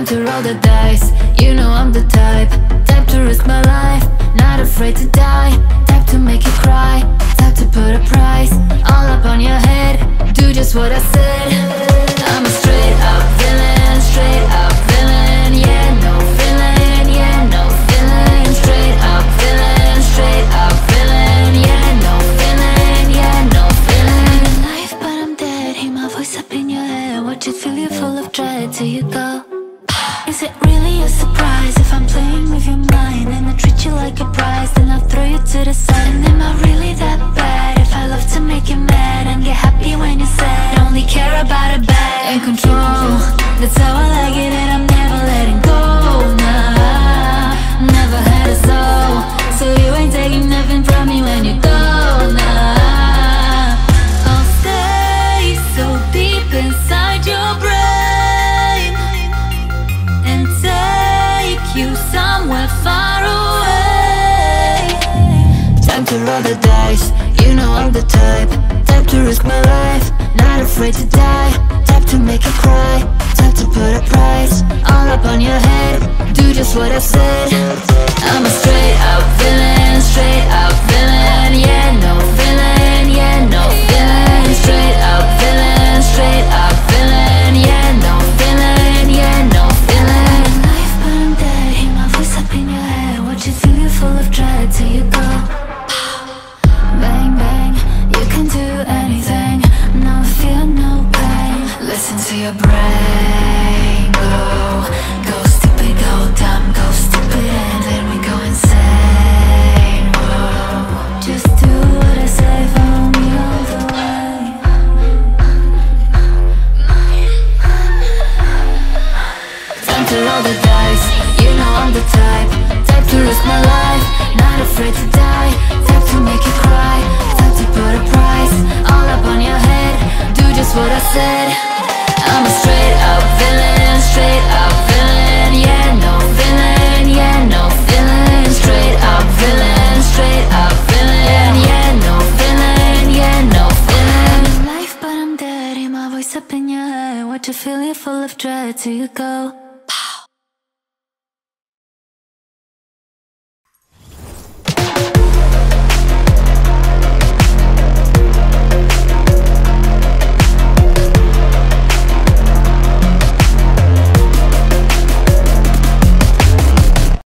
to roll the dice. You know I'm the type to risk my life, not afraid to die. Type to make you cry, type to put a price all up on your head. Do just what I said. I'm a straight up villain, straight up villain. Yeah, no villain, yeah, no villain. Straight up villain, straight up villain. Yeah, no villain, yeah, no villain. I'm alive but I'm dead, hear my voice up in your head. Watch it fill you full of dread till you go. Is it really a surprise if I'm playing with your mind and I treat you like a prize, then I'll throw you to the side? And am I really that bad if I love to make you mad and get happy when you're sad? Only care about a bag and control. That's how I like it and I'm never letting go. Nah, never had a soul, so you ain't taking nothing from me when you go. Nah, I'll stay so deep inside your brain and take you somewhere far away. Time to roll the dice. You know I'm the type to risk my life, not afraid to die. Type to make you cry, type to put a price all up on your head. Do just what I said. I'm a straight up villain, straight up villain. Yeah, no villain, yeah, no villain. Straight up villain, straight up villain. Yeah, no villain, yeah, no villain. I'm alive but I'm dead, hear my voice up in your head. Watch it fill you full of dread till you go. Bang, bang, you can do anything, no fear, no pain. Listen to your brain go stupid, go dumb, go stupid, and then we go insane. Whoa, just do what I say, follow me all the way. Time to roll the dice. You know I'm the type to risk my life, not afraid to die. Type to make you cry, type to put a price all up on your head. Do just what I said. I'm a straight up villain, straight up villain. Yeah, no villain, yeah, no villain. Straight up villain, straight up villain. Yeah, no villain, yeah, no villain. I'm alive but I'm dead, hear my voice up in your head. Watch it fill you full of dread till you go.